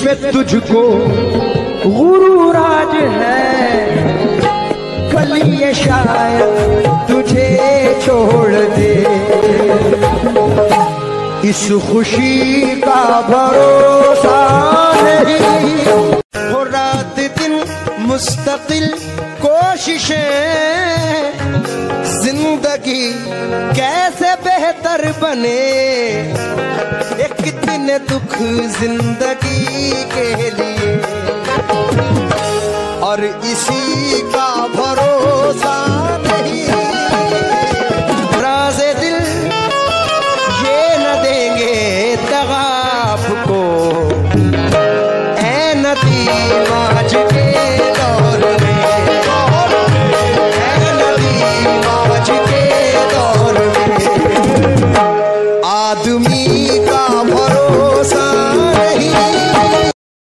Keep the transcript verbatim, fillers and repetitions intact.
पे तुझको गुरूर आज है, कल ये शायद तुझे छोड़ दे। इस खुशी का भरोसा नहीं, हो रात दिन मुस्तकिल कोशिशें, जिंदगी कैसे बेहतर बने। एक दिन दुख जिंदगी